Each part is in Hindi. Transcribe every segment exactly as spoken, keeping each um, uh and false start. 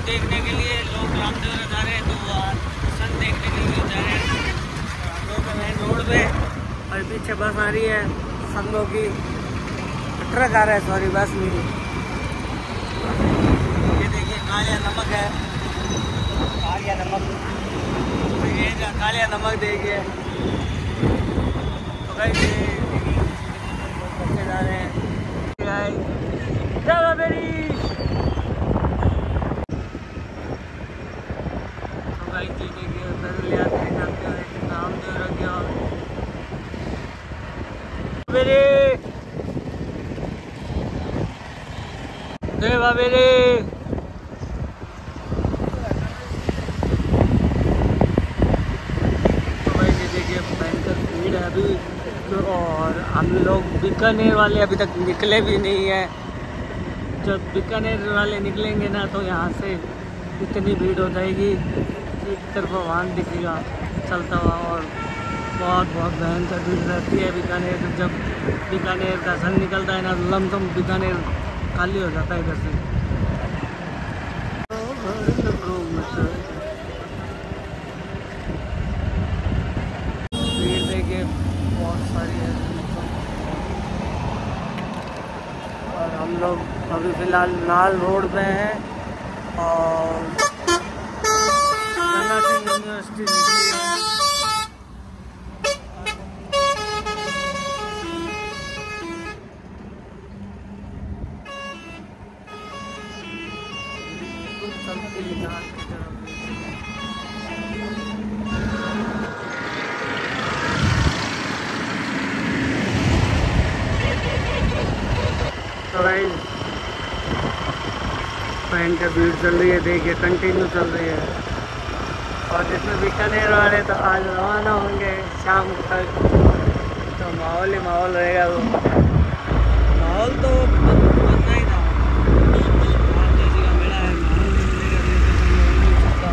देखने के लिए लोग रामदेवरा जा रहे हैं, तो वो सन देखने के लिए जा रहे हैं। हम लोग मेन रोड पे और पीछे बस आ रही है संगों की, ट्रक आ रहा है, सॉरी बस नहीं। ये देखिए कालिया नमक है, कालिया नमक, तो ये कालिया नमक देखिए। तो भाई ये बच्चे जा रहे हैं, चलो मेरी। तो भाई जी देखिए पैदल यात्रा करते हुए नाम दे रखा मेरे देवा मेरे। तो भाई ये देखिए भयंकर भीड़ है अभी, और हम लोग बीकानेर वाले अभी तक निकले भी नहीं है। जब बीकानेर वाले निकलेंगे ना तो यहाँ से इतनी भीड़ हो जाएगी, एक तरफ वाहन दिखेगा चलता हुआ, और बहुत बहुत भयंकर भीड़ रहती है बीकानेर। जब बीकानेर का सन निकलता है ना, लमसम बीकानेर खाली हो जाता है इधर से। भीड़ देखिए बहुत सारी है, और हम लोग अभी फ़िलहाल नाल रोड पे हैं, और गंगा सिंह यूनिवर्सिटी निकली है। तो भाई भयंकर भीड़ चल रही है, देखिए कंटिन्यू चल रही है। और जिसमें बीकानेर वाले तो आज रवाना होंगे शाम तक, तो माहौल ही माहौल रहेगा। वो माहौल तो बनना ही था, जैसे का मेला है, माहौल नहीं मिलेगा नहीं सकता।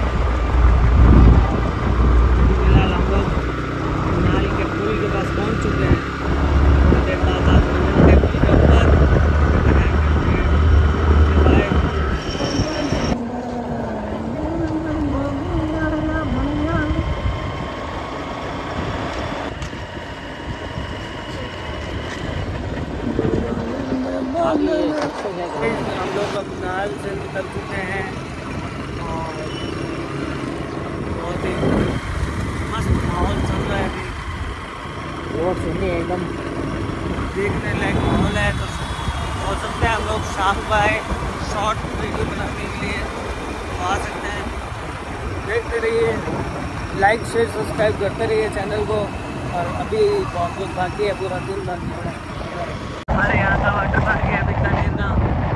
फिलहाल हम लोग नाल के पुल के पास पहुंच चुके हैं, देखा था पुल के ऊपर। हम लोग अब नाल से निकल चुके हैं, और बहुत ही मस्त माहौल चल रहा है अभी, बहुत सुंदर एकदम देखने लायक माहौल है। तो हो सकता है हम लोग शाम को आए शॉर्ट वीडियो बनाने के लिए, तो आ सकते हैं। देखते रहिए, लाइक शेयर सब्सक्राइब करते रहिए चैनल को। और अभी बहुत कुछ बाकी है, पूरा दिन बाकी है। हमारे यहाँ का वाटर पार्क है बीकानेर का।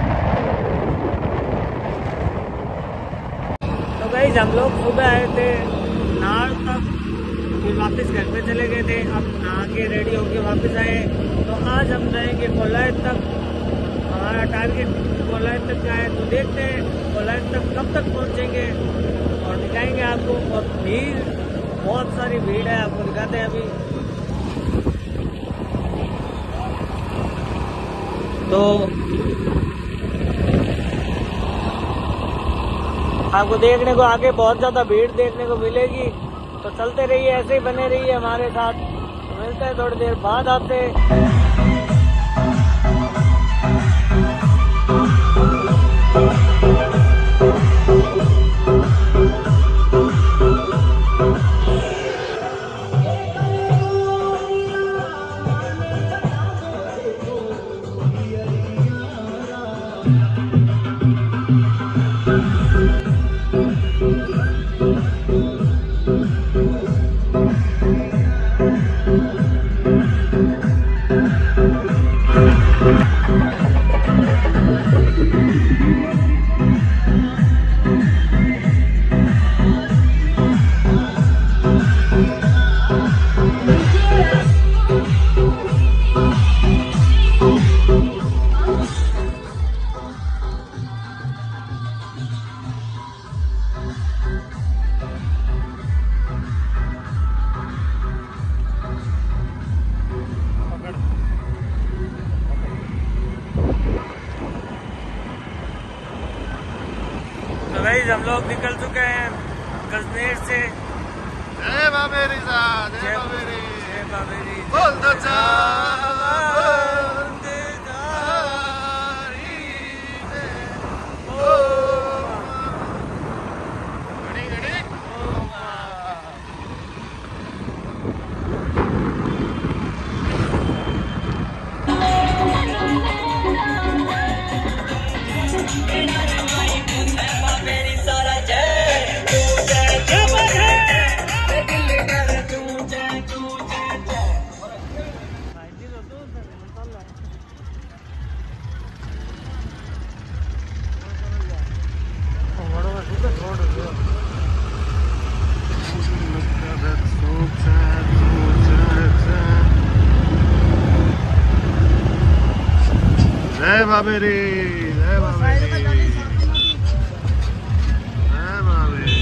तो गाइस हम लोग सुबह आए थे नाल तक, फिर वापस घर पे चले गए थे। अब नहा के रेडी होके वापस आए, तो आज हम जाएंगे कोलायत तक। हमारा टारगेट कोलायत तक का है, तो देखते हैं कोलायत तक कब तक पहुँचेंगे और दिखाएंगे आपको। और भीड़ बहुत सारी भीड़ है, आपको दिखाते हैं अभी। तो आपको देखने को आगे बहुत ज़्यादा भीड़ देखने को मिलेगी, तो चलते रहिए, ऐसे ही बने रहिए हमारे साथ। तो मिलते हैं थोड़ी देर बाद आपसे। गाइस हम लोग निकल चुके हैं गजनेर से। जय बाबेरी साहब, जय बाबेरी, जय बाबेरी, बोल दो चा जय बाबेरी, जय बाबेरी, जय बाबेरी।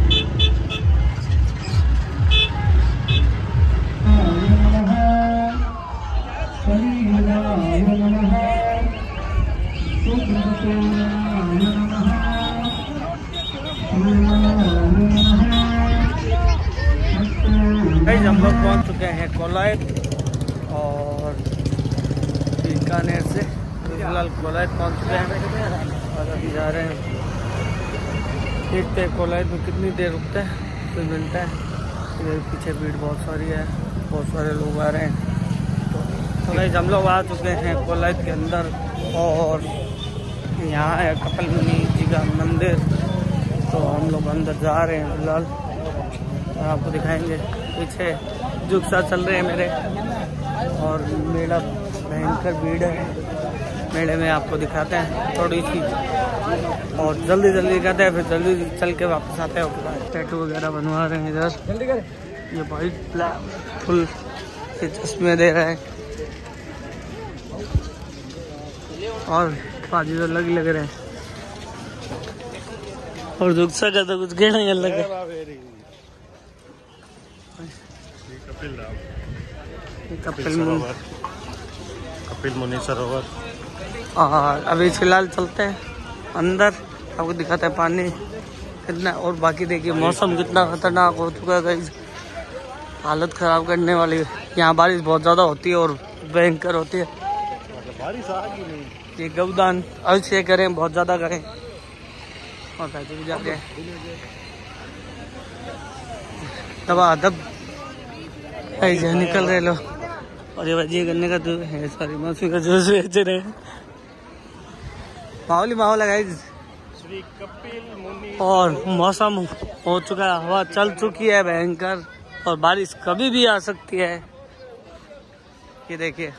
हम लोग पहुंच चुके हैं कोलायत और बीकानेर से फिलहाल कोलायत पहुंच चुके हैं और अभी जा रहे हैं। देखते हैं कोलायत में कितनी देर रुकते हैं फिर मिलता है। इधर पीछे भीड़ बहुत सारी है, बहुत सारे लोग आ रहे हैं। तो गाइस हम लोग आ चुके हैं कोलायत के अंदर और यहाँ है कपिल मुनि जी का मंदिर। तो हम लोग अंदर जा रहे हैं फिलहाल और आपको दिखाएंगे। पीछे जुगसा चल रहे हैं मेरे और मेला भयंकर भीड़ है। मेले में आपको दिखाते हैं थोड़ी सी और जल्दी जल्दी करते हैं, फिर जल्दी चल के वापस आते हैं। टैटू वगैरह बनवा रहे हैं इधर। ये भाई फुल से चश्मे दे रहा है और पाजी तो लग लग रहे हैं और जुगसा का तो कुछ कहना ही अलग है। कपिल धाम, कपिल मुनि, कपिल मुनि सरोवर। और अभी फिलहाल चलते हैं अंदर, आपको दिखाते हैं पानी कितना। और बाकी देखिए मौसम कितना खतरनाक हो चुका है गाइस, हालत खराब करने वाली है। यहाँ बारिश बहुत ज़्यादा होती है और भयंकर होती है। बारिश आ गई नहीं। ये गौदान अवश्य करें, बहुत ज़्यादा करें और पैसे भी जाते हैं दबा दब ऐसे निकल रहे लो। और ये बजिए गन्ने का दूध है, सॉरी मौसमी का जूस बेच रहे हैं। माहौल ही माहौल है गाइस। श्री कपिल मुनि और मौसम हो चुका है, हवा चल चुकी है भयंकर और बारिश कभी भी आ सकती है। ये देखिए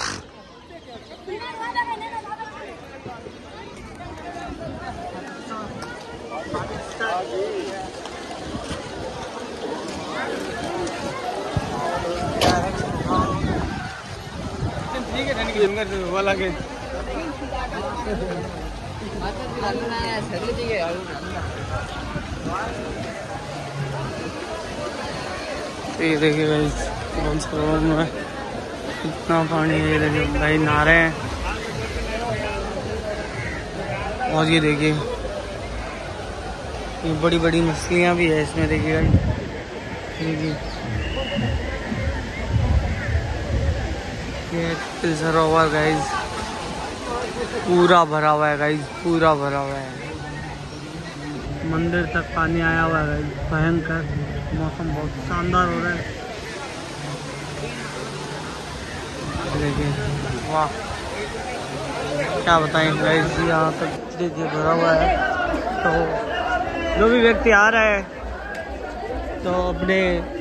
वाला के ये देखिए भाई कौन सा रोड में इतना पानी है। ये देखिए भाई नहा रहे हैं और ये देखिए ये बड़ी बड़ी मछलियाँ भी है इसमें। देखिए देखिए ये कपिल सरोवर गाइस पूरा भरा हुआ है गाइस, पूरा भरा हुआ है। मंदिर तक पानी आया हुआ है गाइस, भयंकर। मौसम बहुत शानदार हो रहा है। देखिए वाह क्या बताएं गाइस, यहाँ तक देखिए भरा हुआ है। तो जो भी व्यक्ति आ रहा है तो अपने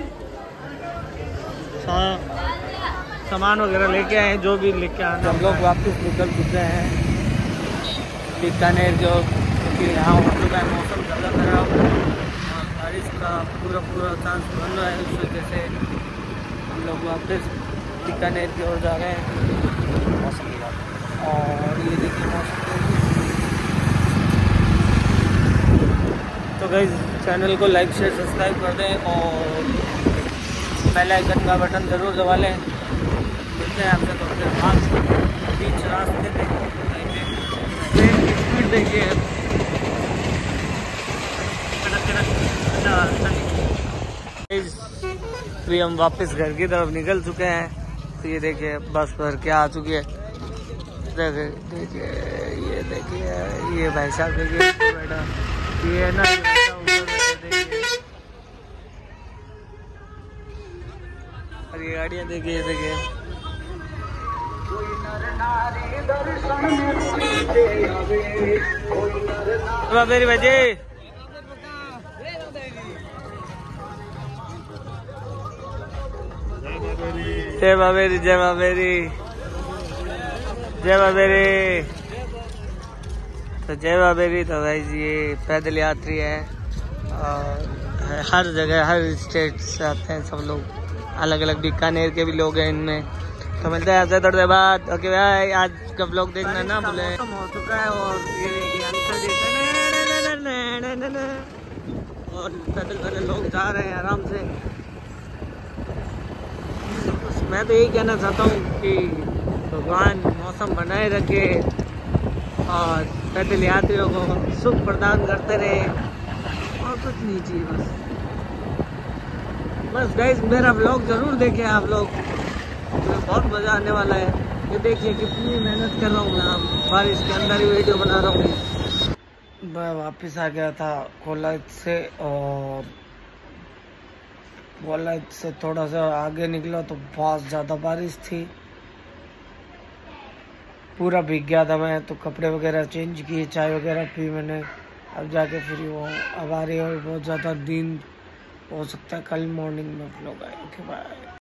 सामान वगैरह लेके आए, जो भी लेके आए। हम लोग वापस निकल चुके हैं बीकानेर, जो कि यहाँ हो चुका है मौसम ज़्यादा खराब और बारिश का पूरा पूरा चांस बन रहा है। इस वजह से हम लोग वापस बीकानेर की ओर जा रहे हैं मौसम के बाद। और ये देखिए मौसम। तो गाइस चैनल को लाइक शेयर सब्सक्राइब कर दें और बेल आइकन का बटन ज़रूर दबा लें। मिलते हैं आपसे थोड़ी देर बाद बीच रास्ते पे। ट्रेन की स्पीड देखिए अभी हम वापस घर की तरफ निकल चुके हैं। तो ये देखिए बस भर के आ चुकी है। देखिए देखिए ये देखिए ये भाई साहब देखिए बैठा, ये ना देखिए, और ये गाड़ियाँ देखिए देखिए। मेरी बजे जय बाबेरी जय बाबेरी जय बाबेरी। तो जय बाबेरी। तो भाई जी ये पैदल यात्री है और हर जगह हर स्टेट से आते हैं सब लोग, अलग अलग बीकानेर के भी लोग हैं इनमें। तो मिलते हैं आपसे थोड़ी देर बाद। ओके भाई, आज का व्लॉग देखना ना भूले। हो चुका है और ये देखिए अंकल जी और पैदल पैदल लोग जा रहे हैं आराम से। मैं तो यही कहना चाहता हूँ कि भगवान मौसम बनाए रखे और पैदल यात्रियों को सुख प्रदान करते रहे और कुछ नहीं चाहिए बस। बस गाइस मेरा व्लॉग जरूर देखें आप लोग, मुझे बहुत मज़ा आने वाला है। ये देखिए कितनी मेहनत कर रहा हूँ मैं, बारिश के अंदर ही वीडियो बना रहा हूँ। मैं वापस आ गया था कोलायत से और कोलायत से थोड़ा सा आगे निकला तो बहुत ज़्यादा बारिश थी, पूरा भीग गया था मैं। तो कपड़े वगैरह चेंज किए, चाय वगैरह पी मैंने, अब जाके फिर वो अब आ रही है और बहुत ज़्यादा दिन हो सकता है कल मॉर्निंग में व्लॉग आए। Okay bye.